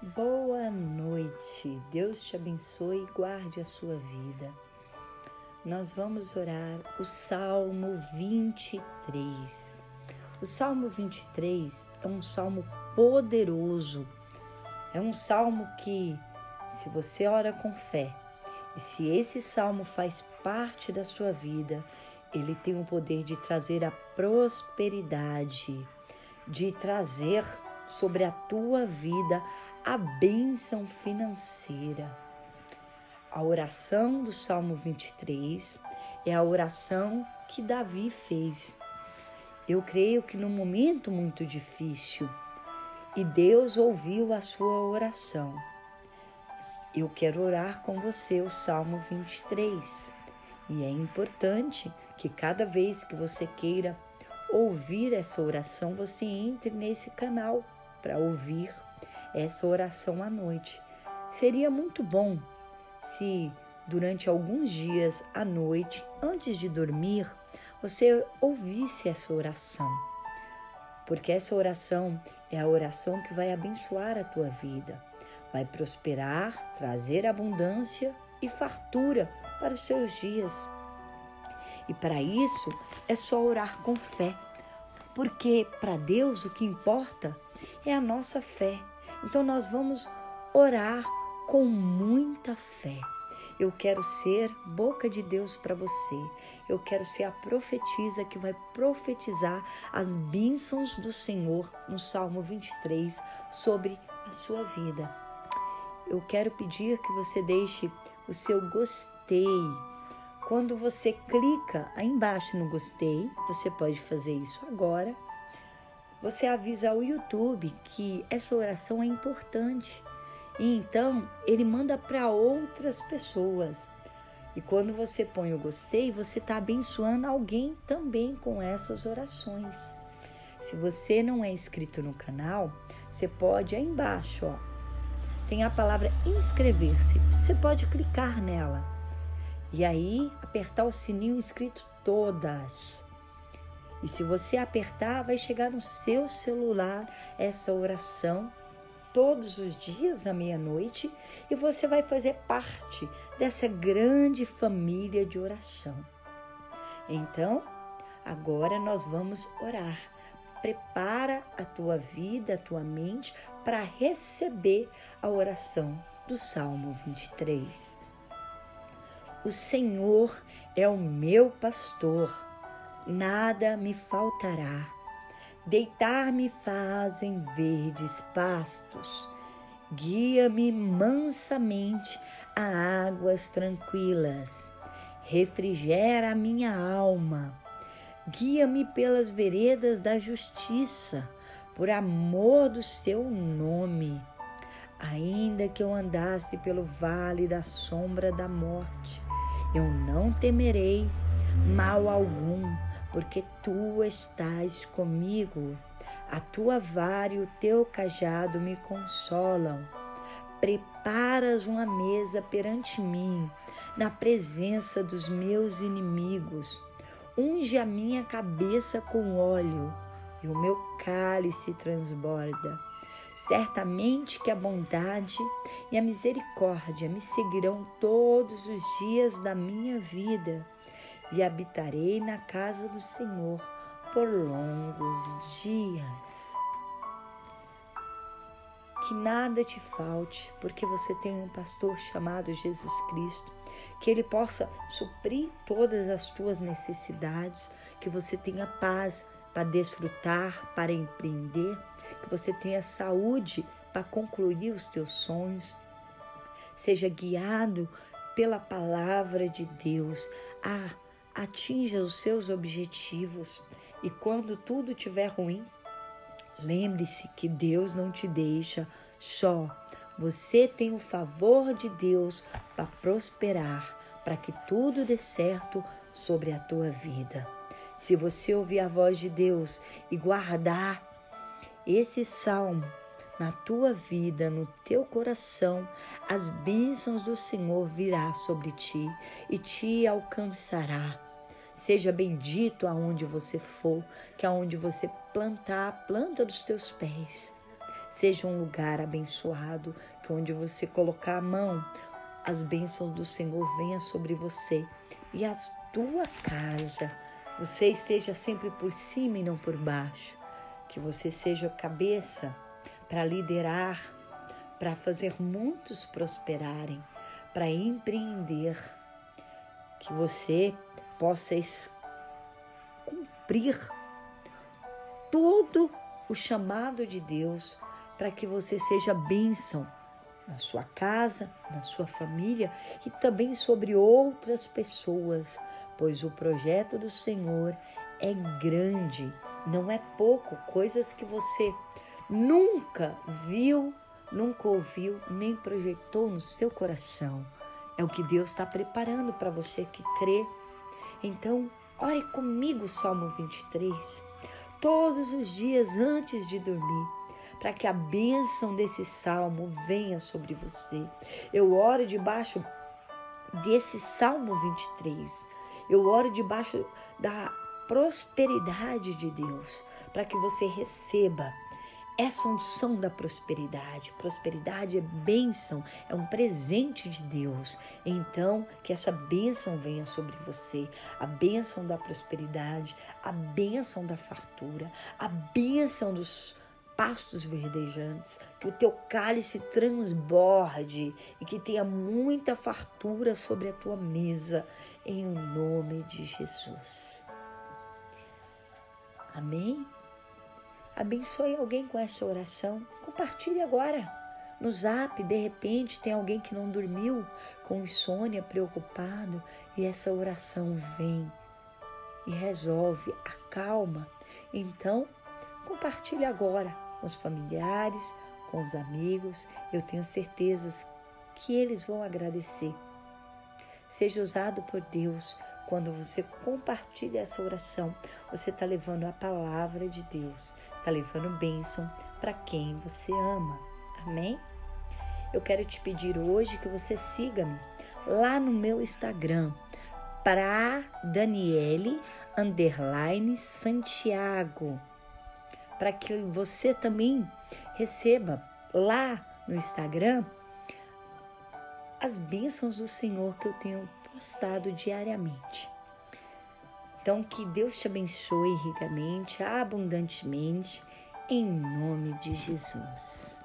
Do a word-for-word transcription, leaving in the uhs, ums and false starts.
Boa noite, Deus te abençoe e guarde a sua vida. Nós vamos orar o Salmo vinte e três. O Salmo vinte e três é um salmo poderoso, é um salmo que, se você ora com fé, e se esse salmo faz parte da sua vida, ele tem o poder de trazer a prosperidade, de trazer sobre a tua vida a bênção financeira. A oração do Salmo vinte e três é a oração que Davi fez. Eu creio que num momento muito difícil, e Deus ouviu a sua oração. Eu quero orar com você o Salmo vinte e três. E é importante que cada vez que você queira ouvir essa oração, você entre nesse canal para ouvir essa oração à noite. Seria muito bom se durante alguns dias à noite, antes de dormir, você ouvisse essa oração, porque essa oração é a oração que vai abençoar a tua vida, vai prosperar, trazer abundância e fartura para os seus dias. E para isso é só orar com fé, porque para Deus o que importa é a nossa fé. Então nós vamos orar com muita fé. Eu quero ser boca de Deus para você. Eu quero ser a profetisa que vai profetizar as bênçãos do Senhor no Salmo vinte e três sobre a sua vida. Eu quero pedir que você deixe o seu gostei. Quando você clica aí embaixo no gostei, você pode fazer isso agora. Você avisa ao YouTube que essa oração é importante. E então, ele manda para outras pessoas. E quando você põe o gostei, você está abençoando alguém também com essas orações. Se você não é inscrito no canal, você pode aí embaixo, ó, tem a palavra inscrever-se. Você pode clicar nela. E aí, apertar o sininho escrito todas. E se você apertar, vai chegar no seu celular essa oração todos os dias à meia-noite e você vai fazer parte dessa grande família de oração. Então, agora nós vamos orar. Prepara a tua vida, a tua mente para receber a oração do Salmo vinte e três. O Senhor é o meu pastor. Nada me faltará. Deitar-me faz em verdes pastos. Guia-me mansamente a águas tranquilas. Refrigera a minha alma. Guia-me pelas veredas da justiça, por amor do seu nome. Ainda que eu andasse pelo vale da sombra da morte, eu não temerei mal algum, porque tu estás comigo. A tua vara e o teu cajado me consolam. Preparas uma mesa perante mim, na presença dos meus inimigos. Unge a minha cabeça com óleo, e o meu cálice transborda. Certamente que a bondade e a misericórdia me seguirão todos os dias da minha vida, e habitarei na casa do Senhor por longos dias. Que nada te falte, porque você tem um pastor chamado Jesus Cristo, que Ele possa suprir todas as tuas necessidades, que você tenha paz para desfrutar, para empreender, que você tenha saúde para concluir os teus sonhos. Seja guiado pela palavra de Deus. Ah, atinja os seus objetivos, e quando tudo estiver ruim, lembre-se que Deus não te deixa só. Você tem o favor de Deus para prosperar, para que tudo dê certo sobre a tua vida. Se você ouvir a voz de Deus e guardar esse salmo na tua vida, no teu coração, as bênçãos do Senhor virá sobre ti e te alcançará. Seja bendito aonde você for, que aonde você plantar a planta dos teus pés, seja um lugar abençoado, que onde você colocar a mão, as bênçãos do Senhor venham sobre você e a tua casa. Você esteja sempre por cima e não por baixo. Que você seja cabeça para liderar, para fazer muitos prosperarem, para empreender. Que você possa cumprir todo o chamado de Deus para que você seja bênção na sua casa, na sua família e também sobre outras pessoas, pois o projeto do Senhor é grande, não é pouco, coisas que você nunca viu, nunca ouviu, nem projetou no seu coração. É o que Deus está preparando para você que crê. Então, ore comigo o Salmo vinte e três, todos os dias antes de dormir, para que a bênção desse salmo venha sobre você. Eu oro debaixo desse Salmo vinte e três. Eu oro debaixo da prosperidade de Deus, para que você receba essa unção da prosperidade. Prosperidade é bênção, é um presente de Deus. Então, que essa bênção venha sobre você. A bênção da prosperidade, a bênção da fartura, a bênção dos pastos verdejantes, que o teu cálice transborde e que tenha muita fartura sobre a tua mesa, em nome de Jesus. Amém? Abençoe alguém com essa oração. Compartilhe agora no Zap. De repente tem alguém que não dormiu, com insônia, preocupado, e essa oração vem e resolve, acalma. Então, compartilhe agora com os familiares, com os amigos. Eu tenho certeza que eles vão agradecer. Seja usado por Deus. Quando você compartilha essa oração, você está levando a palavra de Deus, está levando bênção para quem você ama. Amém? Eu quero te pedir hoje que você siga-me lá no meu Instagram, para Daniele underline Santiago, para que você também receba lá no Instagram as bênçãos do Senhor que eu tenho postado diariamente. Então, que Deus te abençoe ricamente, abundantemente, em nome de Jesus.